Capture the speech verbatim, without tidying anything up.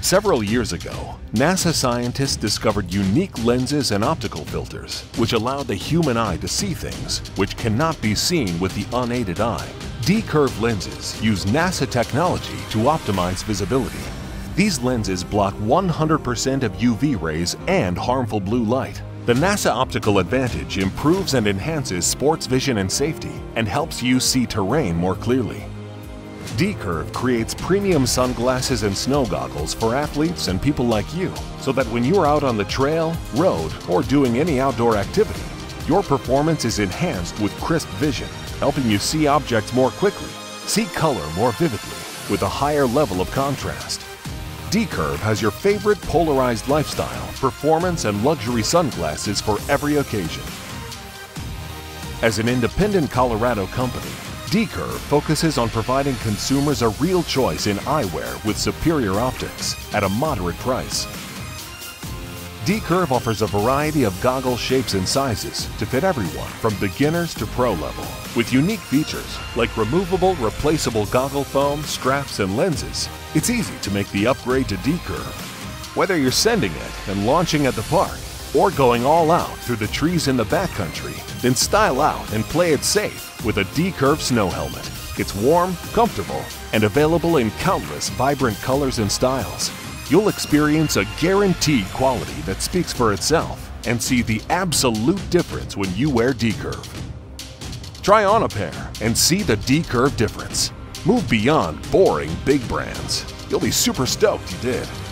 Several years ago, NASA scientists discovered unique lenses and optical filters which allowed the human eye to see things which cannot be seen with the unaided eye. D-Curve lenses use NASA technology to optimize visibility. These lenses block one hundred percent of U V rays and harmful blue light. The NASA Optical Advantage improves and enhances sports vision and safety and helps you see terrain more clearly. D-Curve creates premium sunglasses and snow goggles for athletes and people like you, so that when you're out on the trail, road, or doing any outdoor activity, your performance is enhanced with crisp vision, helping you see objects more quickly, see color more vividly, with a higher level of contrast. D-Curve has your favorite polarized lifestyle, performance, and luxury sunglasses for every occasion. As an independent Colorado company, D-Curve focuses on providing consumers a real choice in eyewear with superior optics at a moderate price. D-Curve offers a variety of goggle shapes and sizes to fit everyone from beginners to pro level, with unique features like removable, replaceable goggle foam, straps, and lenses. It's easy to make the upgrade to D-Curve. Whether you're sending it and launching at the park, or going all out through the trees in the backcountry, then style out and play it safe with a D-Curve snow helmet. It's warm, comfortable, and available in countless vibrant colors and styles. You'll experience a guaranteed quality that speaks for itself and see the absolute difference when you wear D-Curve. Try on a pair and see the D-Curve difference. Move beyond boring big brands. You'll be super stoked you did.